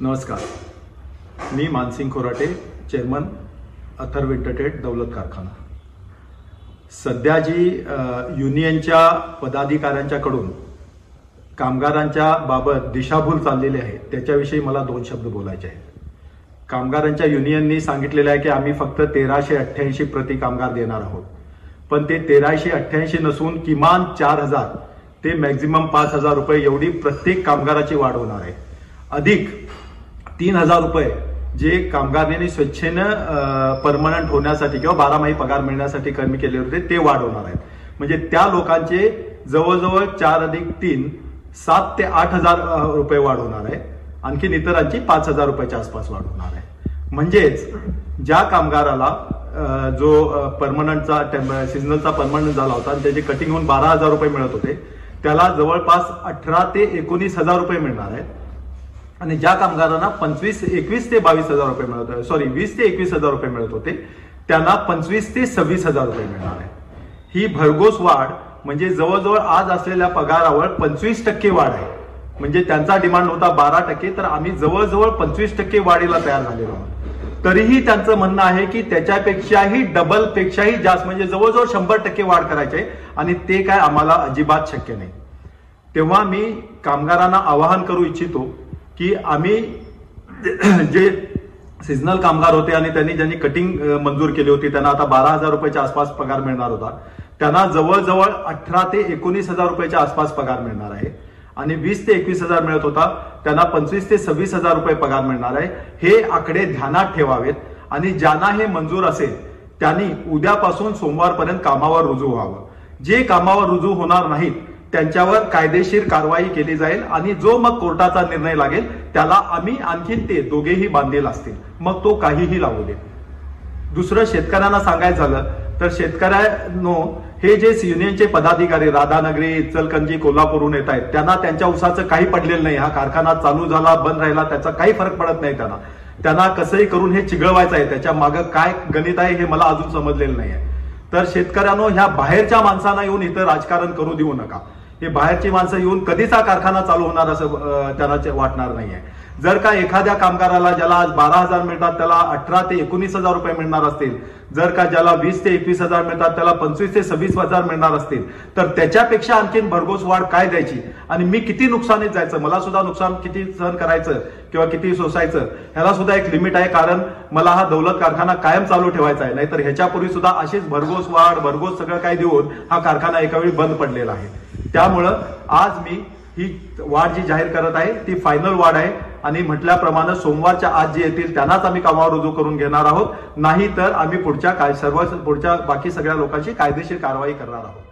नमस्कार, मी मानसिंग खोराटे, चेअरमन अथर्व इंटरटेड दौलत कारखाना। सध्या जी युनियनच्या पदाधिकाऱ्यांच्याकडून कामगारांच्या बाबत दिशाभूल चाललेली आहे त्याच्याविषयी मला दोन शब्द बोलायचे आहेत। कामगारांच्या युनियननी सांगितलेलं आहे की आम्ही फक्त 1388 प्रति कामगार देणार आहोत, पण ते 1388 नसून किमान 4000 ते मॅक्झिमम 5000 रुपये एवढी प्रत्येक कामगाराची वाढ होणार आहे। अधिक 3000 रुपये जे कामगारांनी स्वेच्छेनं परमनंट होण्यासाठी किंवा 12 माही पगार मिळण्यासाठी कमी केले होते ते वाढवणार आहेत। म्हणजे त्या लोकांचे जवळजवळ 4 अधिक 3 7 ते 8000 रुपये वाढ होणार आहे। आणखी इतरांची 5000 रुपयाच्या आसपास वाढ होणार आहे। म्हणजेच ज्या कामगाराला जो परमनंटचा सीझनलचा परमनंट झाला होता आणि त्याची कटिंग होऊन 12000 रुपये मिळत होते त्याला जवळपास 18 ते 19000 रुपये मिळणार आहेत। आणि ज्या कामगारांना 21 ते 22000 रुपये मिळत होते, 20 ते 21000 रुपये मिळत होते त्यांना 25 ते 26000 रुपये मिळणार आहे। ही भरघोस वाढ म्हणजे जवळजवळ आज असलेल्या पगारावर 25% वाढ आहे। म्हणजे त्यांचा डिमांड होता 12%, तर आम्ही जवळजवळ 25% वाढीला तयार झालेलो आहोत। तरीही त्यांचं म्हणणं आहे की त्याच्यापेक्षाही डबल पेक्षाही जास्त म्हणजे जवळजवळ 100% वाढ करायची आहे आणि ते काय आम्हाला अजिबात शक्य नाही। तेव्हा मी कामगारांना आवाहन करू इच्छितो की आम्ही जे सीझनल कामगार होते आणि ज्यांनी कटिंग मंजूर केली होती त्यांना आता 12000 रुपयाच्या आसपास पगार मिळणार होता, त्यांना जवळजवळ 18 ते 19000 रुपयाच्या आसपास पगार मिळणार आहे। आणि 20 ते 21000 मिळत होता त्यांना 25 ते 26000 रुपये पगार मिळणार आहे। हे आकडे ध्यानात ठेवावेत आणि ज्यांना हे मंजूर असेल त्यांनी उद्यापासून सोमवारपर्यंत कामावर रुजू व्हावं। जे कामावर रुजू होणार नाहीत त्यांच्यावर कायदेशीर कारवाई केली जाईल आणि जो मग कोर्टाचा निर्णय लागेल त्याला आम्ही आणखीन ते दोघेही बांधील असतील, मग तो काहीही लागू दे। दुसरं शेतकऱ्यांना सांगायचं झालं तर शेतकऱ्यांनो हे जे युनियनचे पदाधिकारी राधानगरी, इचलकरंजी, कोल्हापूरहून येत आहेत त्यांना त्यांच्या उसाचं काही पडलेलं नाही। हा कारखाना चालू झाला बंद राहिला त्याचा काही फरक पडत नाही। त्यांना कसंही करून हे चिघळवायचं आहे, त्याच्या मागं काय गणित आहे हे मला अजून समजलेलं नाही आहे। तर शेतकऱ्यांनो ह्या बाहेरच्या माणसांना येऊन इथं राजकारण करू देऊ नका। हे बाहेरची माणसं येऊन कधीच हा कारखाना चालू होणार असं त्यांना वाटणार नाहीये। जर का एखाद्या कामगाराला ज्याला आज 12000 मिळतात त्याला 18 ते 19000 रुपये मिळणार असतील, जर का ज्याला 20 ते 21000 मिळतात त्याला 25 ते 26000 मिळणार असतील, तर त्याच्यापेक्षा आणखीन भरघोस वाढ काय द्यायची आणि मी किती नुकसानीत जायचं, मला सुद्धा नुकसान किती सहन करायचं किंवा किती सोसायचं ह्याला सुद्धा एक लिमिट आहे। कारण मला हा दौलत कारखाना कायम चालू ठेवायचा आहे, नाहीतर ह्याच्यापूर्वी सुद्धा अशीच भरघोस वाढ भरघोस सगळं काय देऊन हा कारखाना एका वेळी बंद पडलेला आहे। त्यामुळं आज मी ही वाढ जी जाहीर करत आहे ती फायनल वाढ आहे आणि म्हटल्याप्रमाणे सोमवारच्या आज जे येतील त्यांनाच आम्ही कामावर रुजू करून घेणार आहोत, नाही तर आम्ही पुढच्या बाकी सगळ्या लोकांची कायदेशीर कारवाई करणार आहोत।